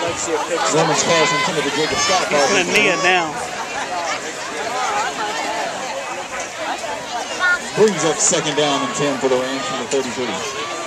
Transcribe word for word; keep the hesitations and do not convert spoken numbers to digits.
Roman's calls intended to Jacob Scott. He's going to knee it now. Brings up second down and ten for the Rams from the thirty-three.